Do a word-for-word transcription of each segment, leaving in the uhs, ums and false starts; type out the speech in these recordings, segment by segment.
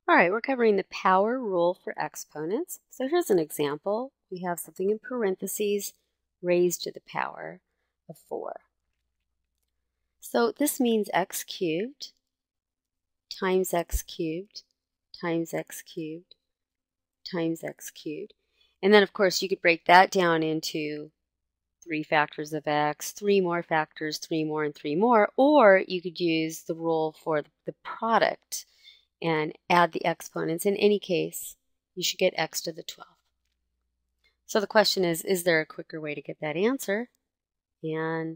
All right, we're covering the power rule for exponents. So here's an example. We have something in parentheses raised to the power of four. So this means x cubed times x cubed times x cubed times x cubed. And then, of course, you could break that down into three factors of x, three more factors, three more, and three more. Or you could use the rule for the product and add the exponents. In any case, you should get x to the twelfth. So the question is, is there a quicker way to get that answer? And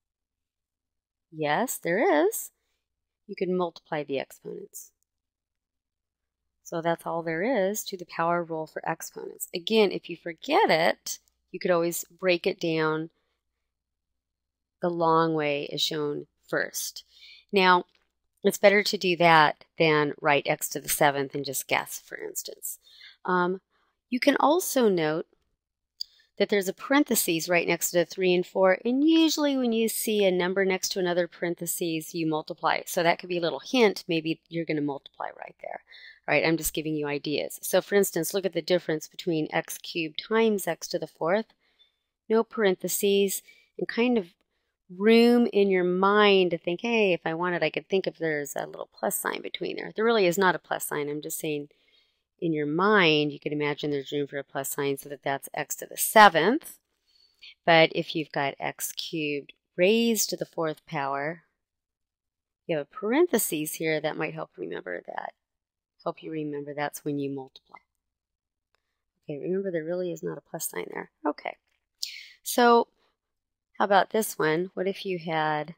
yes, there is. You can multiply the exponents. So that's all there is to the power rule for exponents. Again, if you forget it, you could always break it down the long way as shown first. Now, it's better to do that than write x to the seventh and just guess, for instance. Um, you can also note that there's a parentheses right next to the three and four, and usually when you see a number next to another parentheses, you multiply. So that could be a little hint, maybe you're going to multiply right there. All right, I'm just giving you ideas. So for instance, look at the difference between x cubed times x to the fourth, no parentheses, and kind of room in your mind to think, hey, if I wanted, I could think if there's a little plus sign between there. There really is not a plus sign. I'm just saying in your mind, you could imagine there's room for a plus sign so that that's x to the seventh. But if you've got x cubed raised to the fourth power, you have a parentheses here that might help remember that. Help you remember that's when you multiply. Okay, remember there really is not a plus sign there. Okay, so how about this one? What if you had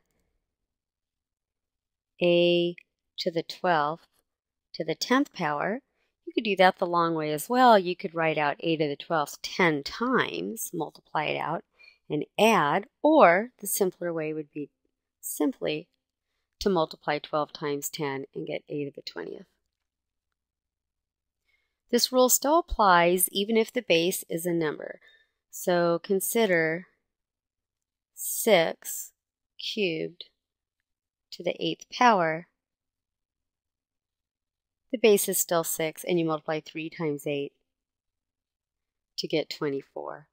a to the twelfth to the tenth power? You could do that the long way as well. You could write out a to the twelfth ten times, multiply it out, and add, or the simpler way would be simply to multiply twelve times ten and get a to the twentieth. This rule still applies even if the base is a number. So consider six cubed to the eighth power. The base is still six, and you multiply three times eight to get twenty-four.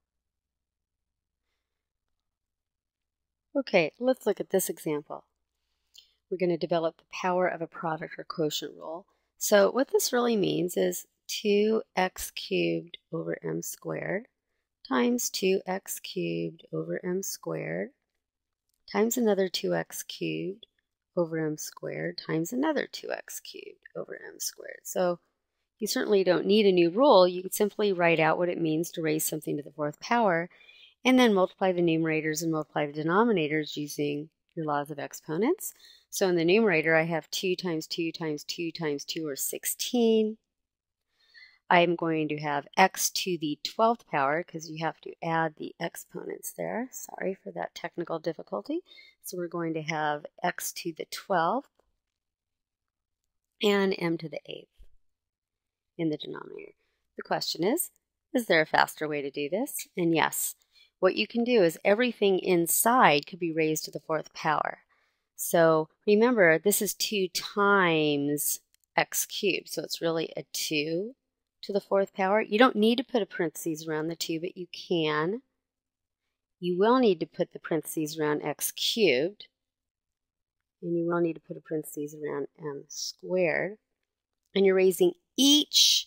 Okay, let's look at this example. We're going to develop the power of a product or quotient rule. So what this really means is two x cubed over m squared times two x cubed over m squared times another two x cubed over m squared times another two x cubed over m squared. So you certainly don't need a new rule. You can simply write out what it means to raise something to the fourth power and then multiply the numerators and multiply the denominators using your laws of exponents. So in the numerator, I have two times two times two times two, or sixteen. I'm going to have x to the twelfth power because you have to add the exponents there. Sorry for that technical difficulty. So we're going to have x to the twelfth and m to the eighth in the denominator. The question is, is there a faster way to do this? And yes, what you can do is everything inside could be raised to the fourth power. So remember, this is two times x cubed, so it's really a two to the fourth power. You don't need to put a parentheses around the two, but you can. You will need to put the parentheses around x cubed, and you will need to put a parentheses around m squared. And you're raising each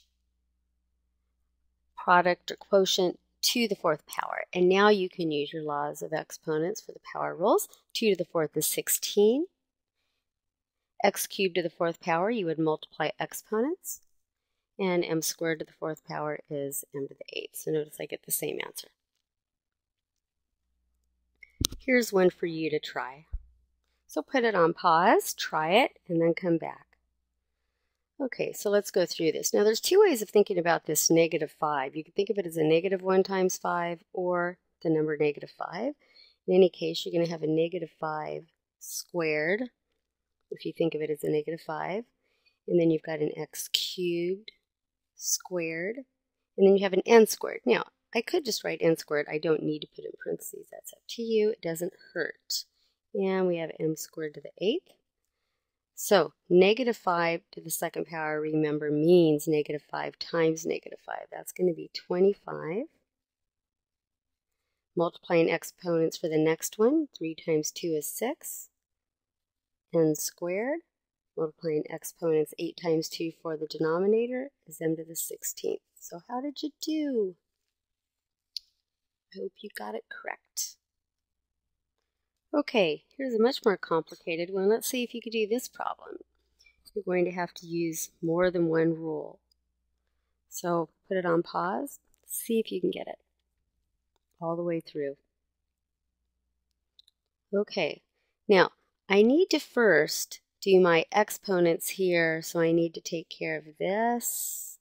product or quotient to the fourth power. And now you can use your laws of exponents for the power rules. two to the fourth is sixteen. X cubed to the fourth power, you would multiply exponents. And m squared to the fourth power is m to the eighth. So notice I get the same answer. Here's one for you to try. So put it on pause, try it, and then come back. Okay, so let's go through this. Now there's two ways of thinking about this negative five. You can think of it as a negative one times five or the number negative five. In any case, you're going to have a negative five squared, if you think of it as a negative five. And then you've got an x cubed squared. And then you have an n squared. Now, I could just write n squared. I don't need to put in parentheses. That's up to you. It doesn't hurt. And we have m squared to the eighth. So negative five to the second power, remember, means negative five times negative five. That's going to be twenty-five. Multiplying exponents for the next one, three times two is six. N squared. Multiplying exponents, eight times two for the denominator is m to the sixteenth. So how did you do? I hope you got it correct. Okay, here's a much more complicated one. Let's see if you could do this problem. You're going to have to use more than one rule. So put it on pause, see if you can get it all the way through. Okay, now I need to first do my exponents here, so I need to take care of this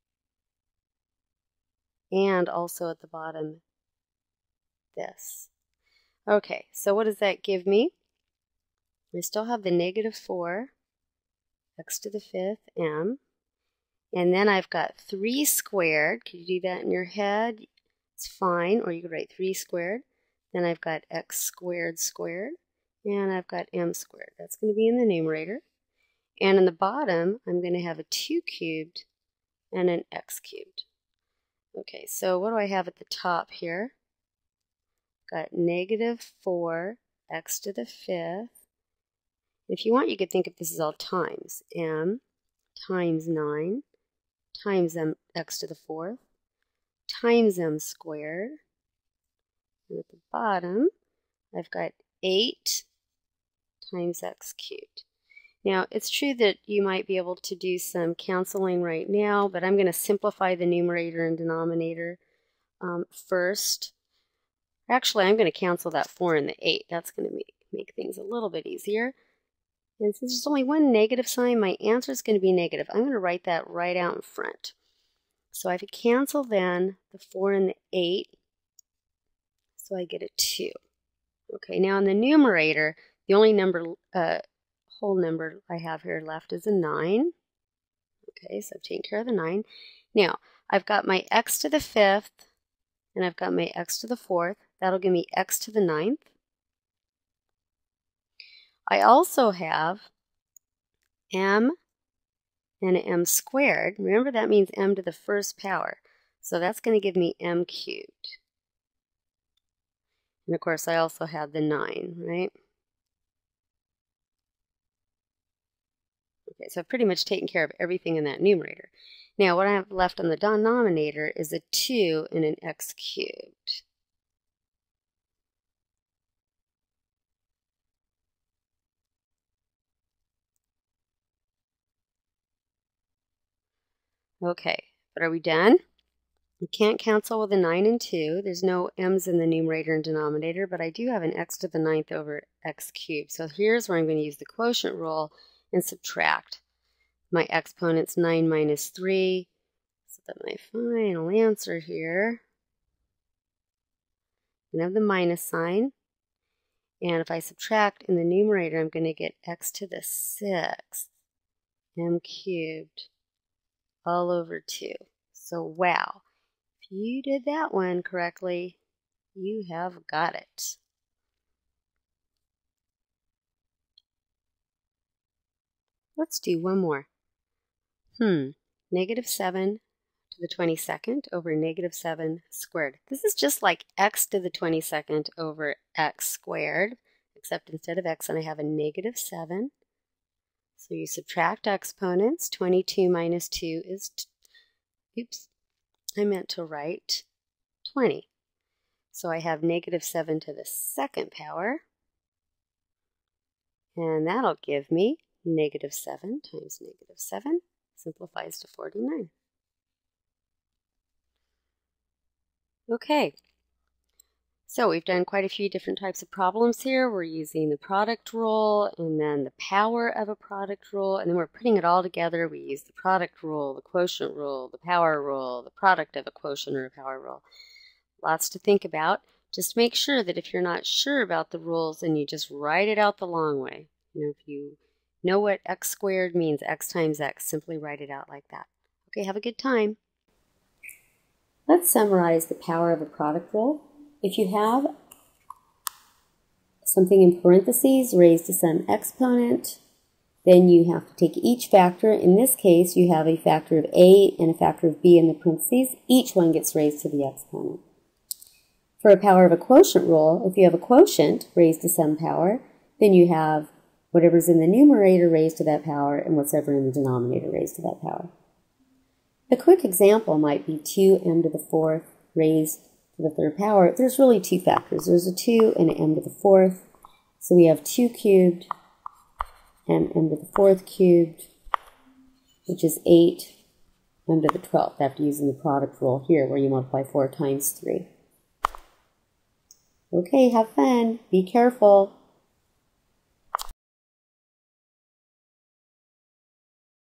and also at the bottom this. Okay, so what does that give me? I still have the negative four, x to the fifth, m, and then I've got three squared. Could you do that in your head? It's fine, or you could write three squared. Then I've got x squared squared, and I've got m squared. That's going to be in the numerator. And in the bottom, I'm going to have a two cubed and an x cubed. Okay, so what do I have at the top here? Got negative four x to the fifth. If you want, you could think of this as all times. M times nine times m x to the fourth times m squared. And at the bottom, I've got eight times x cubed. Now, it's true that you might be able to do some canceling right now, but I'm going to simplify the numerator and denominator um, first. Actually, I'm going to cancel that four and the eight. That's going to make, make things a little bit easier. And since there's only one negative sign, my answer is going to be negative. I'm going to write that right out in front. So I have to cancel then the four and the eight, so I get a two. Okay, now in the numerator, the only number, uh, whole number I have here left is a nine. Okay, so I've taken care of the nine. Now, I've got my x to the fifth, and I've got my x to the fourth. That'll give me x to the ninth. I also have m and an m squared. Remember, that means m to the first power. So that's going to give me m cubed. And of course, I also have the nine, right? Okay, so I've pretty much taken care of everything in that numerator. Now, what I have left on the denominator is a two and an x cubed. Okay, but are we done? You can't cancel with a nine and two. There's no m's in the numerator and denominator, but I do have an x to the ninth over x cubed. So here's where I'm going to use the quotient rule and subtract. My exponent's nine minus three, so that my final answer here, I'm going to have the minus sign. And if I subtract in the numerator, I'm going to get x to the sixth, m cubed, all over two. So wow, if you did that one correctly, you have got it. Let's do one more. Hmm, negative seven to the twenty-second over negative seven squared. This is just like x to the twenty-second over x squared, except instead of x, I have a negative seven. So you subtract exponents. twenty-two minus two is, t oops, I meant to write twenty. So I have negative seven to the second power. And that'll give me negative seven times negative seven. Simplifies to forty-nine. Okay. So we've done quite a few different types of problems here. We're using the product rule and then the power of a product rule, and then we're putting it all together. We use the product rule, the quotient rule, the power rule, the product of a quotient or a power rule. Lots to think about. Just make sure that if you're not sure about the rules, then you just write it out the long way. You know, if you know what x squared means, x times x, simply write it out like that. Okay, have a good time. Let's summarize the power of a product rule. If you have something in parentheses raised to some exponent, then you have to take each factor. In this case, you have a factor of A and a factor of B in the parentheses. Each one gets raised to the exponent. For a power of a quotient rule, if you have a quotient raised to some power, then you have whatever's in the numerator raised to that power and whatever in the denominator raised to that power. A quick example might be two m to the fourth raised to the third power. There's really two factors. There's a two and an m to the fourth. So we have two cubed and m to the fourth cubed, which is eight m to the twelfth, after using the product rule here, where you multiply four times three. Okay, have fun. Be careful.